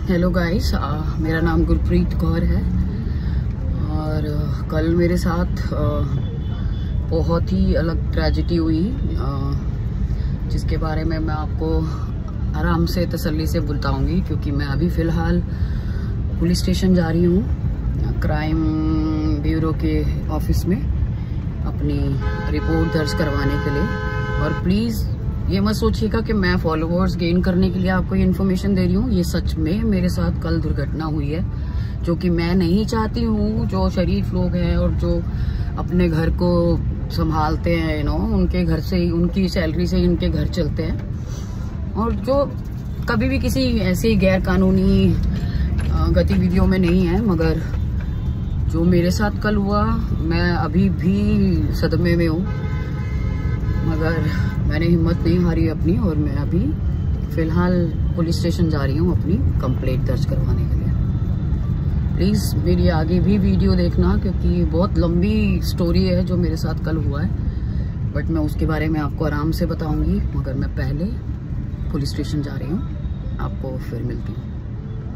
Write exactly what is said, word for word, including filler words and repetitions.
Hello guys, मेरा नाम गुरप्रीत कौर है और uh, कल मेरे साथ uh, बहुत ही अलग ट्रेजेडी हुई uh, जिसके बारे में मैं आपको आराम से तसल्ली से बताऊंगी, क्योंकि मैं अभी फ़िलहाल पुलिस स्टेशन जा रही हूँ क्राइम ब्यूरो के ऑफिस में अपनी रिपोर्ट दर्ज करवाने के लिए। और प्लीज़ ये मत सोचिएगा कि मैं फॉलोअर्स गेन करने के लिए आपको ये इन्फॉर्मेशन दे रही हूँ। ये सच में मेरे साथ कल दुर्घटना हुई है, जो कि मैं नहीं चाहती हूँ। जो शरीफ लोग हैं और जो अपने घर को संभालते हैं, यू नो, उनके घर से ही, उनकी सैलरी से ही उनके घर चलते हैं, और जो कभी भी किसी ऐसी गैर कानूनी गतिविधियों में नहीं है। मगर जो मेरे साथ कल हुआ, मैं अभी भी सदमे में हूँ, मगर मैंने हिम्मत नहीं हारी अपनी, और मैं अभी फ़िलहाल पुलिस स्टेशन जा रही हूँ अपनी कंप्लेंट दर्ज करवाने के लिए। प्लीज़ मेरी आगे भी वीडियो देखना, क्योंकि बहुत लंबी स्टोरी है जो मेरे साथ कल हुआ है, बट मैं उसके बारे में आपको आराम से बताऊंगी। मगर मैं पहले पुलिस स्टेशन जा रही हूँ, आपको फिर मिलती हूँ।